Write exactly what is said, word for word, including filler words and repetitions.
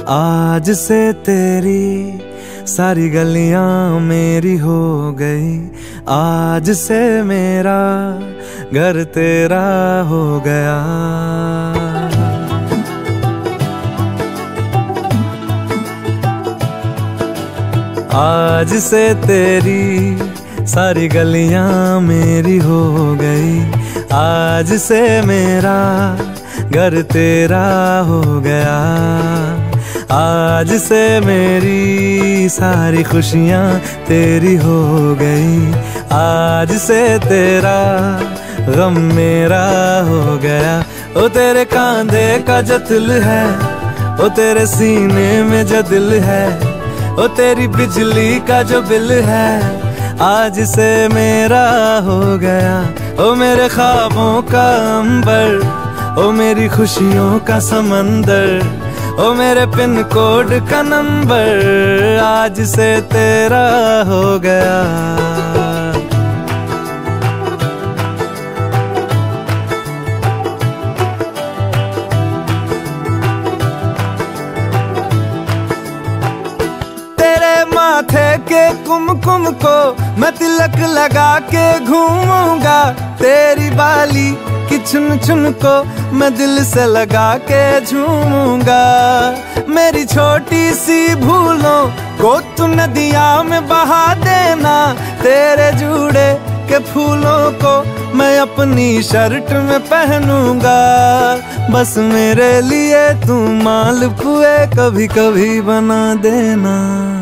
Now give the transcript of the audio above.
आज से तेरी सारी गलियां मेरी हो गई, आज से मेरा घर तेरा हो गया। आज से तेरी सारी गलियां मेरी हो गई, आज से मेरा घर तेरा हो गया। आज से मेरी सारी खुशियां तेरी हो गई, आज से तेरा गम मेरा हो गया। ओ तेरे कांधे का जो दिल है, ओ तेरे सीने में जो दिल है, ओ तेरी बिजली का जो बिल है, आज से मेरा हो गया। ओ मेरे ख्वाबों का अंबर, ओ मेरी खुशियों का समंदर, ओ मेरे पिन कोड का नंबर, आज से तेरा हो गया। तेरे माथे के कुमकुम को मैं तिलक लगा के घूमूंगा, तेरी बाली कि चुन चुन को मैं दिल से लगा के झूमूंगा। मेरी छोटी सी भूलों को तू नदिया में बहा देना, तेरे जूड़े के फूलों को मैं अपनी शर्ट में पहनूंगा। बस मेरे लिए तू मालपुए कभी कभी बना देना।